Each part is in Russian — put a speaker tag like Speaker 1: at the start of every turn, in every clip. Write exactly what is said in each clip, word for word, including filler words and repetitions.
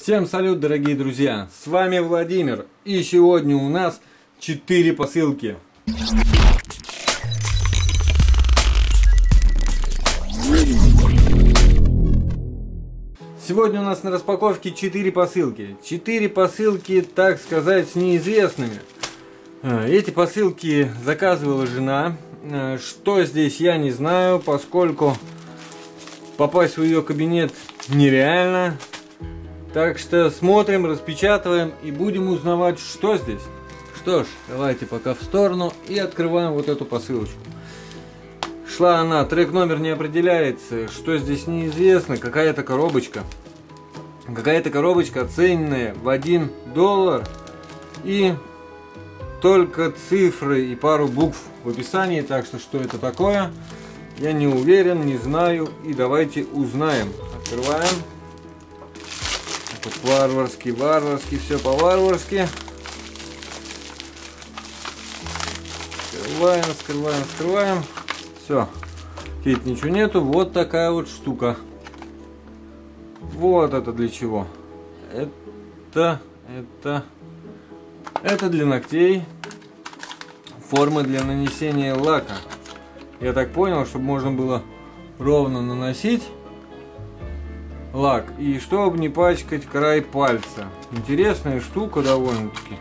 Speaker 1: Всем салют, дорогие друзья! С вами Владимир, и сегодня у нас четыре посылки. Сегодня у нас на распаковке четыре посылки. четыре посылки, так сказать, с неизвестными. Эти посылки заказывала жена. Что здесь, я не знаю, поскольку попасть в ее кабинет нереально. Так что смотрим, распечатываем и будем узнавать, что здесь. Что ж, давайте пока в сторону и открываем вот эту посылочку. Шла она, трек номер не определяется, что здесь неизвестно, какая-то коробочка. Какая-то коробочка, оцененная в один доллар. И только цифры и пару букв в описании, так что что это такое, я не уверен, не знаю. И давайте узнаем. Открываем. Вот варварски, варварски, все по-варварски. Скрываем, скрываем, скрываем. Все. Тут ничего нету. Вот такая вот штука. Вот это для чего. Это, это, это для ногтей. Формы для нанесения лака. Я так понял, чтобы можно было ровно наносить лак, и чтобы не пачкать край пальца. Интересная штука довольно-таки.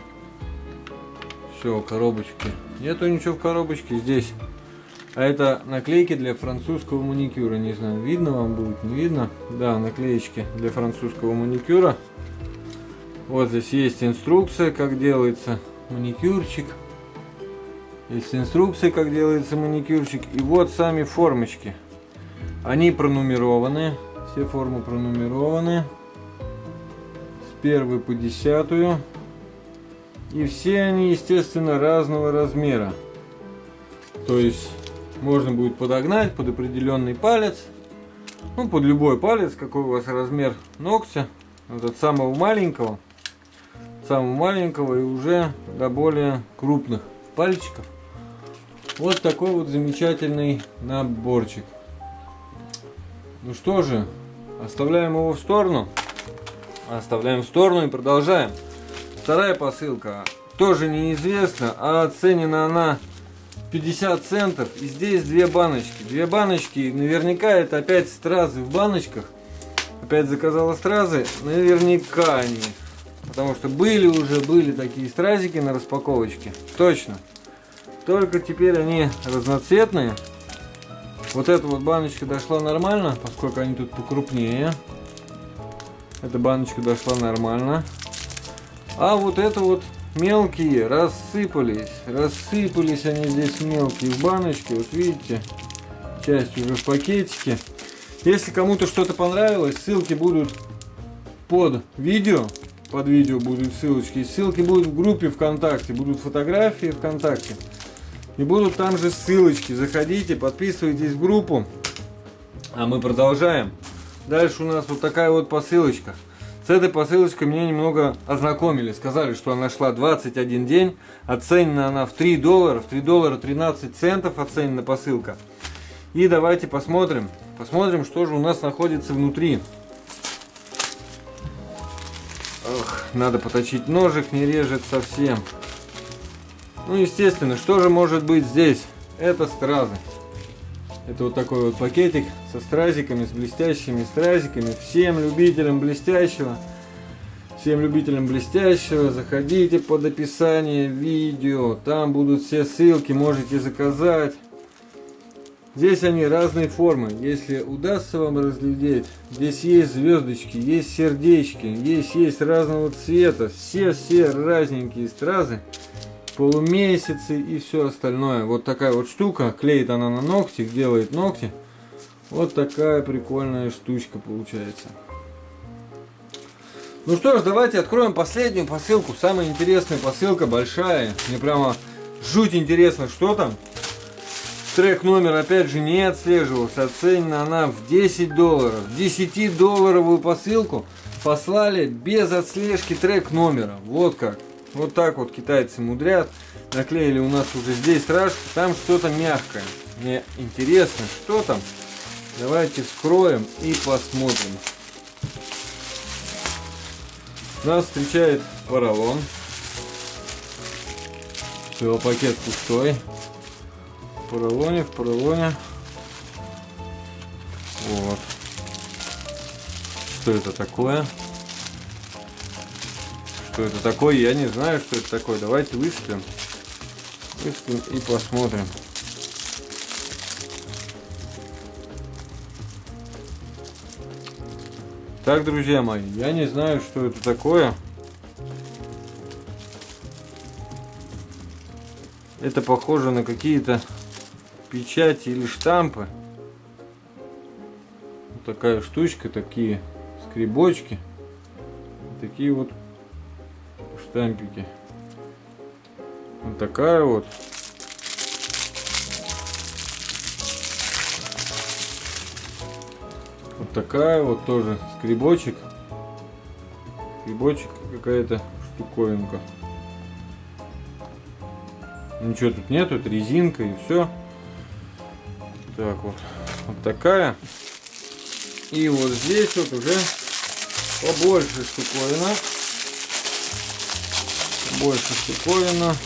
Speaker 1: Все, коробочки. Нету ничего в коробочке здесь. А это наклейки для французского маникюра. Не знаю, видно вам будет, не видно. Да, наклеечки для французского маникюра. Вот здесь есть инструкция, как делается маникюрчик. Есть инструкция, как делается маникюрчик. И вот сами формочки. Они пронумерованы. Все формы пронумерованы с первой по десятую, и все они, естественно, разного размера. То есть можно будет подогнать под определенный палец, ну под любой палец, какой у вас размер ногтя, вот от самого маленького, самого маленького и уже до более крупных пальчиков. Вот такой вот замечательный наборчик. Ну что же, оставляем его в сторону. Оставляем в сторону и продолжаем. Вторая посылка тоже неизвестна, а оценена она пятьдесят центов. И здесь две баночки. Две баночки, наверняка это опять стразы в баночках. Опять заказала стразы, наверняка они. Потому что были уже, были такие стразики на распаковочке. Точно. Только теперь они разноцветные. Вот эта вот баночка дошла нормально, поскольку они тут покрупнее. Эта баночка дошла нормально. А вот это вот мелкие рассыпались. Рассыпались они здесь мелкие в баночке. Вот видите, часть уже в пакетике. Если кому-то что-то понравилось, ссылки будут под видео. Под видео будут ссылочки. Ссылки будут в группе ВКонтакте. Будут фотографии ВКонтакте. И будут там же ссылочки. Заходите, подписывайтесь в группу. А мы продолжаем. Дальше у нас вот такая вот посылочка. С этой посылочкой меня немного ознакомили. Сказали, что она шла двадцать один день. Оценена она в три доллара. В три доллара тринадцать центов оценена посылка. И давайте посмотрим. Посмотрим, что же у нас находится внутри. Ох, надо поточить ножик, не режет совсем. Ну, естественно, что же может быть здесь? Это стразы. Это вот такой вот пакетик со стразиками, с блестящими стразиками. Всем любителям блестящего, всем любителям блестящего, заходите под описание видео. Там будут все ссылки, можете заказать. Здесь они разной формы. Если удастся вам разглядеть, здесь есть звездочки, есть сердечки, есть, есть разного цвета. Все-все разненькие стразы. Полумесяцы и все остальное. Вот такая вот штука. Клеит она на ногти, делает ногти. Вот такая прикольная штучка получается. Ну что ж, давайте откроем последнюю посылку. Самая интересная посылка, большая. Мне прямо жуть интересно, что там. Трек номер опять же не отслеживался. Оценена она в десять долларов. десятидолларовую посылку послали без отслежки трек номера. Вот как. Вот так вот китайцы мудрят. Наклеили у нас уже здесь рашку. Там что-то мягкое. Мне интересно, что там. Давайте вскроем и посмотрим. Нас встречает поролон. Все, пакет пустой. В поролоне, в поролоне. Вот. Что это такое? Что это такое? Я не знаю, что это такое. Давайте выставим. Выставим и посмотрим. Так, друзья мои, я не знаю, что это такое. Это похоже на какие-то печати или штампы. Вот такая штучка, такие скребочки, такие вот штампики. Вот такая вот. Вот такая вот тоже скребочек. Скребочек какая-то штуковинка. Ничего тут нету, это резинка и все. Так вот. Вот такая. И вот здесь вот уже побольше штуковина. Больше штуковина.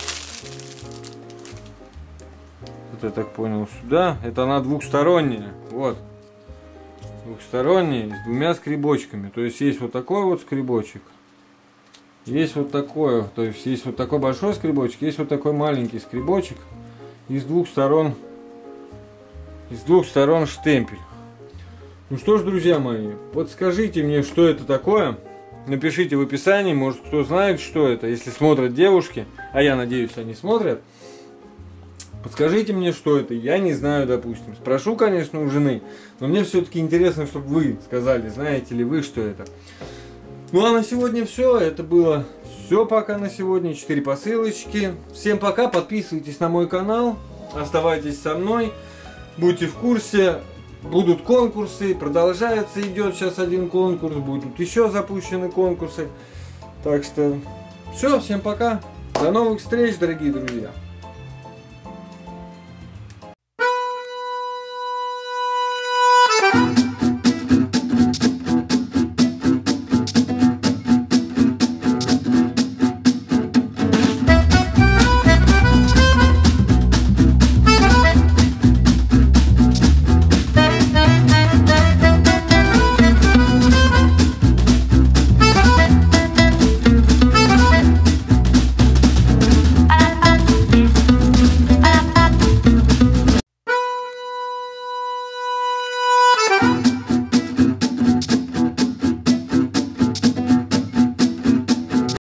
Speaker 1: Вот я так понял, сюда. Это она двухсторонняя. Вот. Двухсторонняя, с двумя скребочками. То есть есть вот такой вот скребочек. Есть вот такой. То есть есть вот такой большой скребочек. Есть вот такой маленький скребочек. И с двух сторон. И с двух сторон штемпель. Ну что ж, друзья мои, подскажите мне, что это такое. Напишите в описании, может кто знает, что это. Если смотрят девушки, а я надеюсь, они смотрят. Подскажите мне, что это. Я не знаю, допустим. Спрошу, конечно, у жены. Но мне все-таки интересно, чтобы вы сказали, знаете ли вы, что это. Ну а на сегодня все. Это было все пока на сегодня. Четыре посылочки. Всем пока. Подписывайтесь на мой канал. Оставайтесь со мной. Будьте в курсе. Будут конкурсы. Продолжается. Идет сейчас один конкурс. Будут еще запущены конкурсы. Так что все. Всем пока. До новых встреч, дорогие друзья.